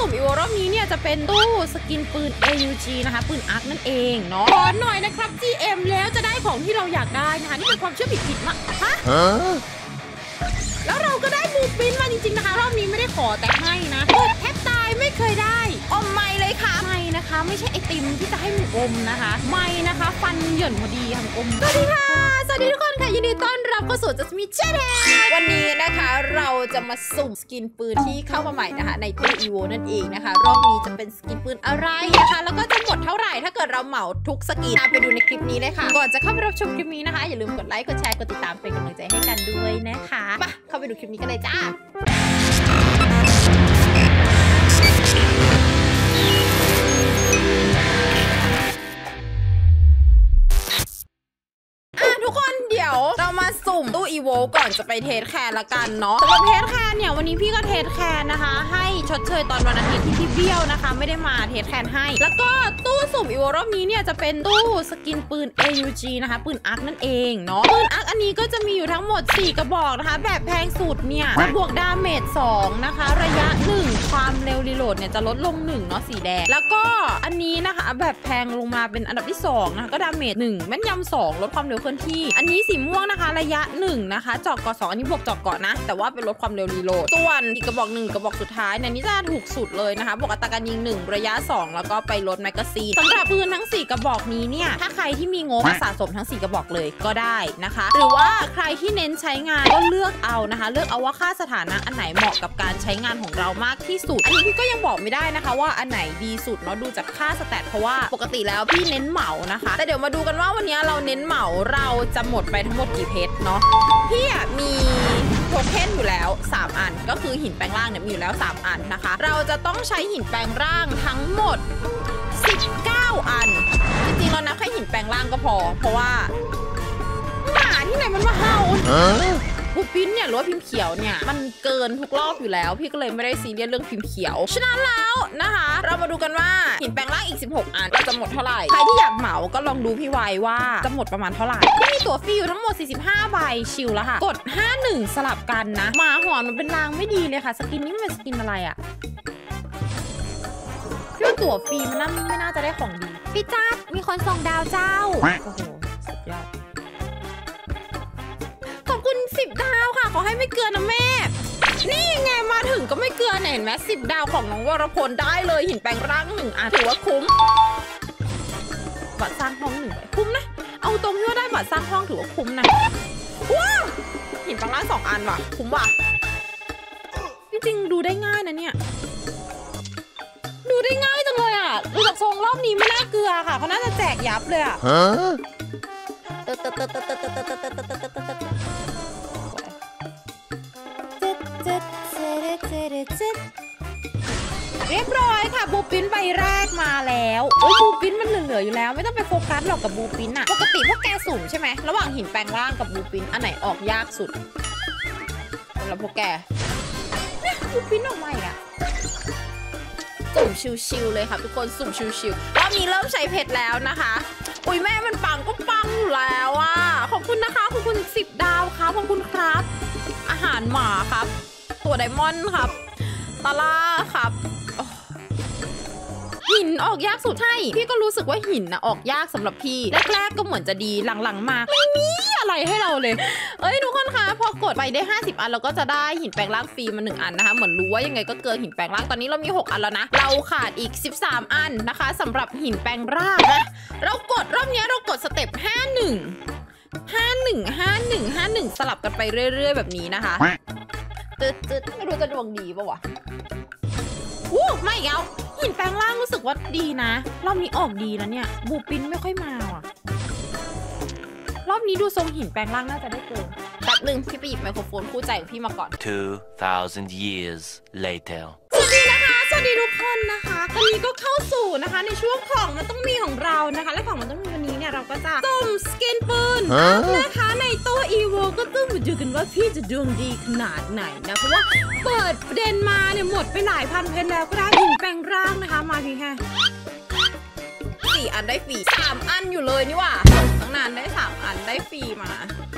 สุ่มอีโวรอบนี้เนี่ยจะเป็นตู้สกินปืน AUG นะคะปืนอาร์คนั่นเองเนาะขอหน่อยนะครับ GM แล้วจะได้ของที่เราอยากได้นะคะนี่เป็นความเชื่อผิดๆมากฮะแล้วเราก็ได้บูปินมาจริงๆนะคะรอบนี้ไม่ได้ขอแต่ให้นะกดแทบตายไม่เคยได้อมไม่เลยค่ะไม่นะคะไม่ใช่ไอติมที่จะให้หมูอมนะคะไม่นะคะฟันเหยินพอดีค่ะอมสวัสดีค่ะสวัสดีทุกคนค่ะยินดีต้อนรับเข้าสู่จัสมิชแนลวันนี้นะคะเราจะมาสุ่มสกินปืนที่เข้ามาใหม่นะคะในตู้อีโวนั่นเองนะคะรอบนี้จะเป็นสกินปืนอะไรนะคะแล้วก็จะหมดเท่าไหร่ถ้าเกิดเราเหมาทุกสกินไปดูในคลิปนี้เลยค่ะก่อนจะเข้าไปรับชมคลิปนี้นะคะอย่าลืมกดไลค์กดแชร์กดติดตามเป็นกำลังใจให้กันด้วยนะคะไปเข้าไปดูคลิปนี้กันเลยจ้าทุกคนเดี๋ยวเรามาสุ่มตู้อีโวก่อนจะไปเทสแคนละกันเนาะสำหรับเทสแคนเนี่ยวันนี้พี่ก็เทสแคนนะคะให้ชดเชยตอนวันอาทิตย์ที่พี่เบี้ยวนะคะไม่ได้มาเทสแคนให้แล้วก็ตู้สุ่มอีโวรอบนี้เนี่ยจะเป็นตู้สกินปืน AUG นะคะปืนอาร์คนั่นเองเนาะปืนอาร์คอันนี้ก็จะมีอยู่ทั้งหมด4กระบอกนะคะแบบแพงสุดเนี่ยบวกดาเมจ2นะคะระยะ1ความเร็วรีโหลดเนี่ยจะลดลง1เนาะสีแดงแล้วก็อันนี้นะคะแบบแพงลงมาเป็นอันดับที่2นะคะก็ดาเมจ1แม่นยำ2ลดความเร็วเคลื่อนที่อันนี้สีม่วงนะคะระยะ1นะคะเจาะเกาะ2อันนี้บวกเจาะเกาะนะแต่ว่าเป็นลดความเร็วรีโหลดส่วนอีกกระบอก1กระบอกสุดท้ายเนี่ยนี่จะถูกสุดเลยนะคะบวกอัตราการยิง1ระยะ2แล้วก็ไปลดแมกกาซีนสำหรับปืนทั้ง4กระบอกนี้เนี่ยถ้าใครที่มีงบสะสมทั้ง4กระบอกเลยก็ได้นะคะหรือว่าใครที่เน้นใช้งานก็เลือกเอานะคะเลือกเอาว่าค่าสถานะอันไหนเหมาะกับการใช้งานของเรามากที่สุดอันนี้พี่ก็ยังบอกไม่ได้นะคะว่าอันไหนดีสุดเนาะดูจากค่าสแตทเพราะว่าปกติแล้วพี่เน้นเหมานะคะแต่เดี๋ยวมาดูกันว่าวันนี้เราเน้นเหมาเราจะหมดไปทั้งหมดกี่เพชรเนาะพี่มีโทเค็นอยู่แล้ว3อันก็คือหินแปลงร่างเนี่ยมีอยู่แล้ว3อันนะคะเราจะต้องใช้หินแปลงร่างทั้งหมด19อันจริงๆเรานับแค่หินแปลงร่างก็พอเพราะว่าหมาที่ไหนมันมาเห่าบูปินเนี่ยหรือว่าพิมพ์เขียวเนี่ยมันเกินทุกรอบอยู่แล้วพี่ก็เลยไม่ได้ซีเรียสเรื่องพิมพ์เขียวฉะนั้นแล้วนะคะเรามาดูกันว่าหินแปลงร่างอีก16อันเราจะหมดเท่าไหร่ใครที่อยากเหมาก็ลองดูพี่ไว้ว่าจะหมดประมาณเท่าไหร่ที่มีตั๋วฟรีอยู่ทั้งหมด45ใบชิลแล้วค่ะกด51สลับกันนะหมาหอนมันเป็นรางไม่ดีเลยค่ะสกินนี้มันเป็นสกินอะไรอะพี่ว่าตั๋วฟรีมันไม่น่าจะได้ของดีพี่จ้ามีคนส่งดาวเจ้าโอ้โหสุดยอดขอบคุณ10ดาวค่ะขอให้ไม่เกินนะแม่นี่ไงมาถึงก็ไม่เกินเห็นไหม10ดาวของน้องวรพลได้เลยหินแปลงร่าง1อันถือว่าคุ้มบัตรสร้างห้อง1ใบคุ้มนะเอาตรงที่ว่าได้บัตรสร้างห้องถือว่าคุ้มนะว้าวหินแปลงร่าง2อันว่ะคุ้มว่ะจริงๆดูได้ง่ายนะเนี่ยดูได้ง่ายจังเลยอ่ะดูจากทรงรอบนี้ไม่น่าเกลือค่ะเขาน่าจะแจกยับเลยอ่ะเรียบร้อยค่ะบูปินใบแรกมาแล้วบูปินมันเหลืออยู่แล้วไม่ต้องไปโฟกัสหรอกกับบูปินอะปกติพวกแกสุ่มใช่ไหมระหว่างหินแปลงร่างกับบูปินอันไหนออกยากสุดสำหรับพวกแกเนี่ยบูปินออกมาอีกอะสุ่มชิวๆเลยค่ะทุกคนสุ่มชิวๆรอบนี้เริ่มใช้เพชรแล้วนะคะอุ้ยแม่มันปังก็ปังอยู่แล้วอ่ะขอบคุณนะคะขอบคุณ10ดาวครับขอบคุณครับอาหารหมาครับตัวไดมอนด์ครับตาล่าครับหินออกยากสุดใช่พี่ก็รู้สึกว่าหินนะออกยากสำหรับพี่แรกๆก็เหมือนจะดีหลังๆมาไม่มีอะไรให้เราเลยทุกคนคะพอกดไปได้50อันเราก็จะได้หินแปลงร่างฟรีมา1อันนะคะเหมือนรู้ว่ายังไงก็เกินหินแปลงร่างตอนนี้เรามี6อันแล้วนะเราขาดอีก13อันนะคะสำหรับหินแปลงร่างนะเรากดรอบนี้เรากดสเต็ป51 สลับกันไปเรื่อยๆแบบนี้นะคะไม่รู้จะดวงดีป่าวะไม่เอาหินแปลงร่างรู้สึกว่าดีนะรอบนี้ออกดีแล้วเนี่ยบูปินไม่ค่อยมาว่ะรอบนี้ดูทรงหินแปลงร่างน่าจะได้เกินแป๊บนึงพี่ไปหยิบไมโครโฟนคู่ใจของพี่มาก่อน 2,000 years later สวัสดีนะคะสวัสดีทุกคนนะคะตอนนี้ก็เข้าสู่นะคะในช่วงของมันต้องมีของเรานะคะและของมันต้องมีวันนี้เนี่ยเราก็จะสุ่มสกินปืนนะคะในตู้อีโวก็ต้องมาดูกันว่าพี่จะดวงดีขนาดไหนนะเพราะว่าเปิดประเด็นมาเนี่ยหมดไปหลายพันเพชรแล้วก็ได้หินแปลงร่างนะคะมาเพียงแค่4อันได้ฟรี3อันอยู่เลยนี่ว่ะตั้งนานได้3อันได้ฟรีมา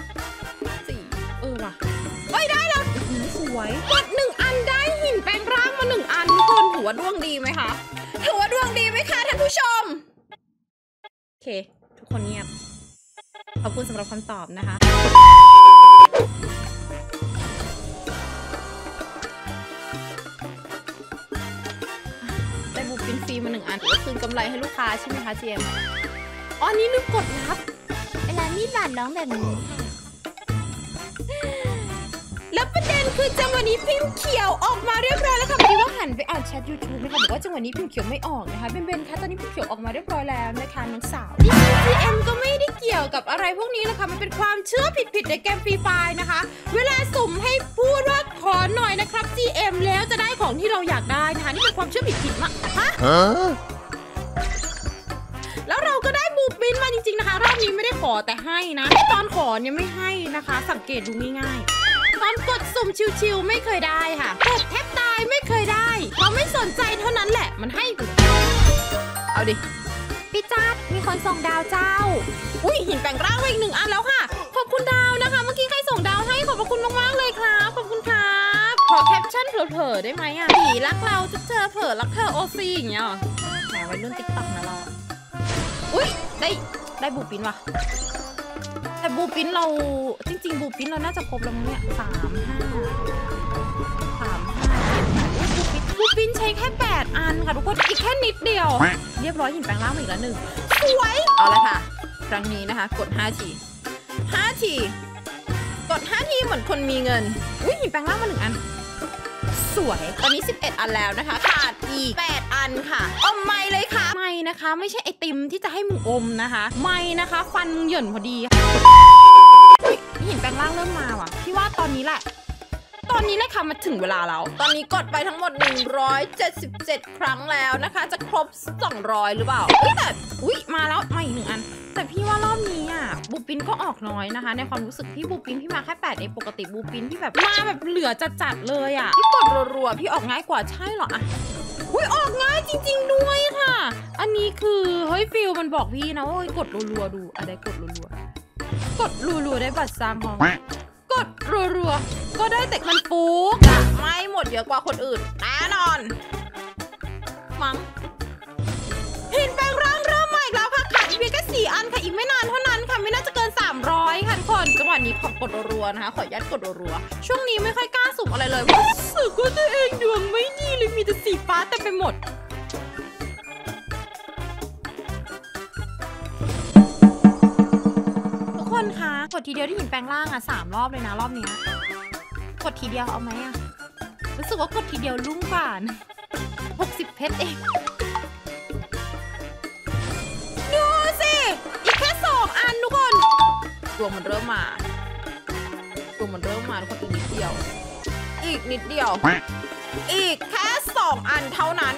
4ว่ะได้แล้วสวยกด1อันได้หินแปลงร่างมา1อันทุกคนถืออว่าดวงดีไหมคะถือว่าดวงดีไหมคะท่านผู้ชมโอเคทุกคนเงียบขอบคุณสำหรับคำตอบนะคะได้บูปินฟรีมา1 อันถือว่าคืนกำไรให้ลูกค้าใช่ไหมคะเจมอ๋อนี่ลืมกดรับเวลามีดบาดน้องแบบนี้แล้วประเด็นคือจังหวะนี้พิมพ์เขียวออกมาเรียบร้อยแล้วค่ะพอดีว่าหันไปอ่านแชท YouTube นะคะบอกว่าจังหวะนี้พิมพ์เขียวไม่ออกนะคะเบนคะตอนนี้พิมพ์เขียวออกมาเรียบร้อยแล้วนะคะน้องสาว GM ก็ไม่ได้เกี่ยวกับอะไรพวกนี้นะคะมันเป็นความเชื่อผิดในเกมฟรีไฟล์นะคะเวลาสุ่มให้พูดว่าขอหน่อยนะครับ GM แล้วจะได้ของที่เราอยากได้นะคะนี่เป็นความเชื่อผิดมากฮะแล้วเราก็ได้บูปินมาจริงๆนะคะรอบนี้ไม่ได้ขอแต่ให้นะตอนขอเนี่ยไม่ให้นะคะสังเกตดูง่ายๆตอนกดสุ่มชิวๆไม่เคยได้ค่ะกดแทบตายไม่เคยได้เราไม่สนใจเท่านั้นแหละมันให้เอาดิพี่จัดมีคนส่งดาวเจ้าอุ้ยหินแปลงร่างมาอีก1 อันแล้วค่ะขอบคุณดาวนะคะเมื่อกี้ใครส่งดาวให้ขอบคุณมากๆเลยครับขอบคุณครับขอแคปชั่นเผลอๆได้ไหมอ่ะผีรักเราจะเจอเผลอรักเธอโอซีอย่างเงี้ยแหมวัยรุ่นติ๊กต็อกนะเราอุ้ยได้บูปินว่ะแต่บูปินเราจริงๆบูปินเราน่าจะครบแล้วมั้งเนี่ยบูปินใช้แค่8 อันค่ะทุกคนอีกแค่นิดเดียวเรียบร้อยหินแปลงร่างมาอีกแล้ว1สวยเอาละค่ะครั้งนี้นะคะกด5 ทีกด5 ทีเหมือนคนมีเงินอุ้ยหินแปลงร่างมา1 อันสวยตอนนี้11 อันแล้วนะคะขาดอีก8 อันค่ะอมไม่เลยค่ะไม่นะคะไม่ใช่ไอติมที่จะให้มึงอมนะคะไม่นะคะฟันมึงหย่อนพอดีหินแปลงร่างเริ่มมาว่ะพี่ว่าตอนนี้แหละค่ะมาถึงเวลาเราตอนนี้กดไปทั้งหมด177 ครั้งแล้วนะคะจะครบ200หรือเปล่าแต่มาแล้วมาอีก1 อันแต่พี่ว่ารอบนี้อ่ะบูปินก็ออกน้อยนะคะในความรู้สึกพี่บูปินพี่มาแค่8ในปกติบูปินที่แบบมาแบบเหลือจัดเลยอ่ะพี่กดรัวๆพี่ออกง่ายกว่าใช่เหรออ่ะออกง่ายจริงๆด้วยค่ะอันนี้คือเฮ้ยฟิลมันบอกพี่นะว่ากดรัวๆดูอะไรกดรัวๆได้บัตรสร้างห้องกดรัวๆก็ได้แต่มันฟุกอะไม่หมดเยอะกว่าคนอื่นแน่นอนมั้งหินแปลงร่างเริ่มใหม่แล้วค่ะขาดอีกเพียงแค่4 อันค่ะอีกไม่นานเท่านั้นค่ะไม่น่าจะเกิน300ค่ะทุกคนจังหวะนี้ขอกดรัวๆนะคะขอยัดกดรัวๆช่วงนี้ไม่ค่อยกล้าสุ่มอะไรเลยรู้สึกว่าตัวเองดวงไม่ดีเลยมีแต่สีฟ้าเต็มไปหมดคนคะกดทีเดียวที่หินแปลงร่างอ่ะ3 รอบเลยนะรอบนี้กดทีเดียวเอาไหมอ่ะรู้สึกว่ากดทีเดียวลุ่งกว่า60 เพชรเองดูสิอีกแค่2 อันทุกคนตัวมันเริ่มมาทุกคนอีกนิดเดียวอีกแค่2 อันเท่านั้น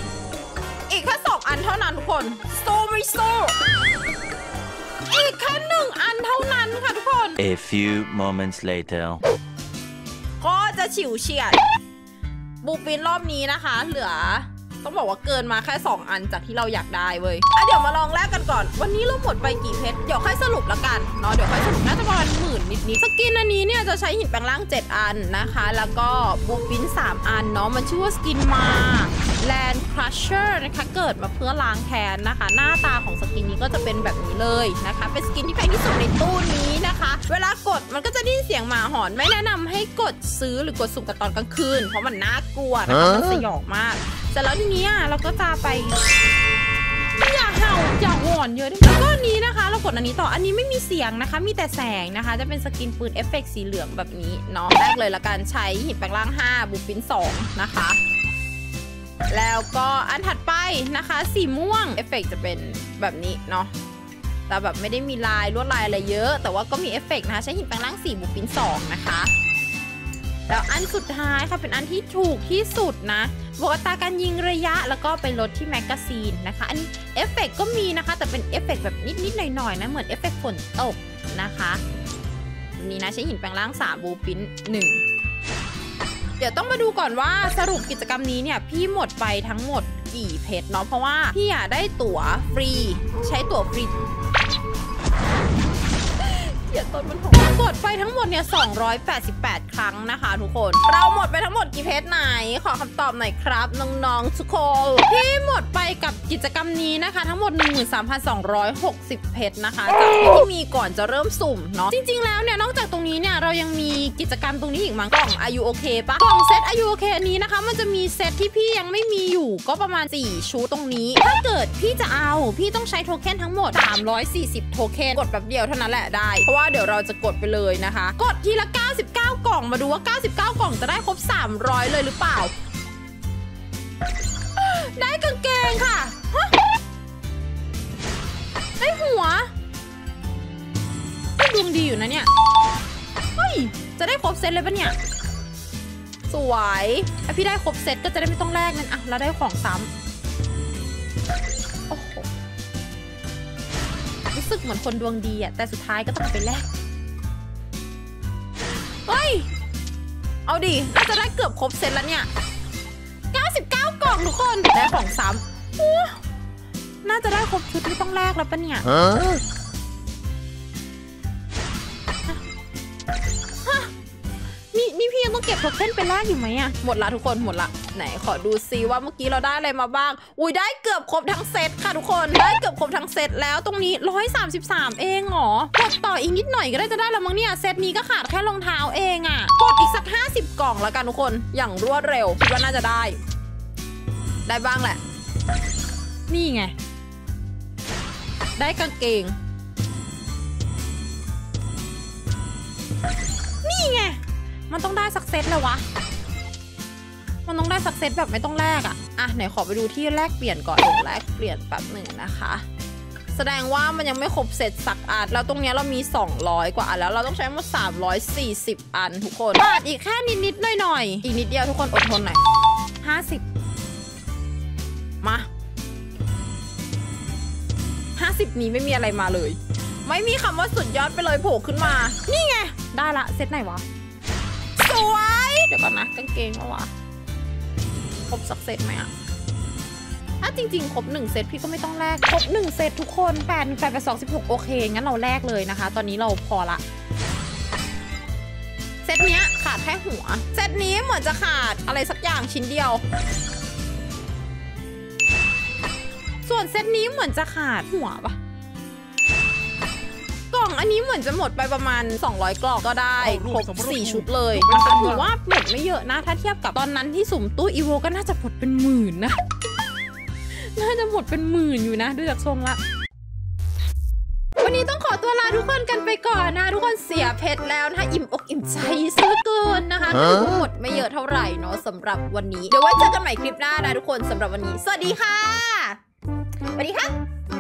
ทุกคนโซไม่โซอีกแค่1 อันเท่านั้นค่ะทุกคน A few moments later ก็จะฉิวเฉียดบูปินรอบนี้นะคะเหลือต้องบอกว่าเกินมาแค่2 อันจากที่เราอยากได้เว้ยเดี๋ยวมาลองแลกกันก่อนวันนี้เราหมดไปกี่เพชรเดี๋ยวค่อยสรุปละกันเนาะเดี๋ยวค่อยสรุปน่าจะประมาณ10,000นิดสกินอันนี้เนี่ยจะใช้หินแปลงร่าง7 อันนะคะแล้วก็บูปิน3 อันเนาะมันชื่อว่าสกินมาแลนด์ครัชเชอร์นะคะเกิดมาเพื่อล้างแค้นนะคะหน้าตาของสกินนี้ก็จะเป็นแบบนี้เลยนะคะเป็นสกินที่แพงที่สุดในตู้นี้นะคะเวลากดมันก็จะได้ยินเสียงหมาหอนไม่แนะนำให้กดซื้อหรือกดสุ่มกันตอนกลางคืนเพราะมันน่ากลัวนะคะมันสยองมากแต่แล้วทีนี้เราก็จะไปอย่าเห่าอย่าหอนเยอะแล้วก็นี้นะคะเรากดอันนี้ต่ออันนี้ไม่มีเสียงนะคะมีแต่แสงนะคะจะเป็นสกินปืนเอฟเฟกต์สีเหลืองแบบนี้เนาะแรกเลยละกันใช้หินแปลงร่าง5บูปิน2นะคะแล้วก็อันถัดไปนะคะสีม่วงเอฟเฟกต์จะเป็นแบบนี้เนาะแต่แบบไม่ได้มีลายลวดลายอะไรเยอะแต่ว่าก็มีเอฟเฟกต์นะคะใช้หินแปลงร่าง4บูปิน2นะคะแล้วอันสุดท้ายค่ะเป็นอันที่ถูกที่สุดนะบวกอัตราการยิงระยะแล้วก็ไปลดที่แมกกาซีนนะคะอันนี้เอฟเฟกต์ก็มีนะคะแต่เป็นเอฟเฟกต์แบบนิดๆหน่อยๆนะเหมือนเอฟเฟกต์ฝนตกนะคะวันนี้นะใช้หินแปลงร่าง3บูปิน1เดี๋ยวต้องมาดูก่อนว่าสรุปกิจกรรมนี้เนี่ยพี่หมดไปทั้งหมดกี่เพชรเนาะเพราะว่าพี่ได้ตั๋วฟรีใช้ตั๋วฟรีเดี๋ยวต้นมันหอมกดไปทั้งหมดเนี่ย288 ครั้งนะคะทุกคนเราหมดไปทั้งหมดกี่เพชรไหนขอคำตอบหน่อยครับน้องๆทุกคนพี่หมดไปกับกิจกรรมนี้นะคะทั้งหมด 13,260 เพชรนะคะจากที่มีก่อนจะเริ่มสุ่มเนาะจริงๆแล้วเนี่ยนอกจากตรงนี้เนี่ยเรายังมีกิจกรรมตรงนี้อีกมั้งกล่อง Are You Okay ปะกล่องเซต Are You Okay นี้นะคะมันจะมีเซตที่พี่ยังไม่มีอยู่ก็ประมาณ4ชุดตรงนี้ถ้าเกิดพี่จะเอาพี่ต้องใช้โทเค็นทั้งหมด340โทเค็นกดแบบเดียวเท่านั้นแหละได้เพราะว่าเดี๋ยวเราจะกดไปเลยนะคะกดทีละ99กล่องมาดูว่า99กล่องจะได้ครบ300เลยหรือเปล่าได้กางเกงค่ะได้หัวดวงดีอยู่นะเนี่ยเฮ้ยจะได้ครบเซตเลยปะเนี่ยสวยถ้าพี่ได้ครบเซตก็จะได้ไม่ต้องแลกนั่นอ่ะแล้วได้ของซ้ำโอ้โหรู้สึกเหมือนคนดวงดีอะแต่สุดท้ายก็ต้องไปแลกเฮ้ยเอาดิน่าจะได้เกือบครบเซตแล้วเนี่ย99กล่องทุกคนได้ของซ้ำน่าจะได้ครบชุดไม่ต้องแลกแล้วปะเนี่ยนี่พี่ยังต้องเก็บโทเค็นไปแลกอยู่ไหมอะหมดละทุกคนหมดละไหนขอดูซิว่าเมื่อกี้เราได้อะไรมาบ้างอุ้ยได้เกือบครบทั้งเซตค่ะทุกคนได้เกือบครบทั้งเซตแล้วตรงนี้133เองเหรอกดต่ออีกนิดหน่อยก็ได้จะได้แล้วมั้งเนี่ยเซตนี้ก็ขาดแค่รองเท้าเองอะกดอีกสัก50กล่องแล้วกันทุกคนอย่างรวดเร็วคิดว่าน่าจะได้บ้างแหละนี่ไงได้กางเกงนี่ไงมันต้องได้สักเซตเลยวะมันต้องได้สักเซตแบบไม่ต้องแลกอ่ะไหนขอไปดูที่แลกเปลี่ยนก่อนแลกเปลี่ยนแป๊บหนึ่งนะคะแสดงว่ามันยังไม่ครบเซตสักอันแล้วตรงนี้เรามี200กว่าอันแล้วเราต้องใช้หมด340อันทุกคนขาดอีกแค่นิดหน่อยอีกนิดเดียวทุกคนอดทนหน่อย50มา50นี้ไม่มีอะไรมาเลยไม่มีคำว่าสุดยอดไปเลยโผล่ขึ้นมานี่ไงได้ละเซตไหนวะสวยเดี๋ยวก่อนนะกางเกงเอาวะครบสักเซตไหมอะถ้าจริงๆครบ1เซตพี่ก็ไม่ต้องแลกครบ1เซตทุกคน8 2 16โอเคงั้นเราแลกเลยนะคะตอนนี้เราพอละเซตเนี้ยขาดแค่หัวเซตนี้เหมือนจะขาดอะไรสักอย่างชิ้นเดียวส่วนเซตนี้เหมือนจะขาดหัวปะกล่องอันนี้เหมือนจะหมดไปประมาณ200กล่องก็ได้ครบ4ชุดเลยนะคะถือว่าหมดไม่เยอะนะถ้าเทียบกับตอนนั้นที่สุ่มตู้อีโวก็น่าจะหมดเป็นหมื่นนะน่าจะหมดเป็นหมื่นอยู่นะดูจากทรงละวันนี้ต้องขอตัวลาทุกคนกันไปก่อนนะทุกคนเสียเพชรแล้วนะอิ่มอกอิ่มใจซะเกินนะคะถือว่าหมดไม่เยอะเท่าไหร่เนาะสำหรับวันนี้เดี๋ยวไว้เจอกันใหม่คลิปหน้านะทุกคนสำหรับวันนี้สวัสดีค่ะสวัสดีค่ะ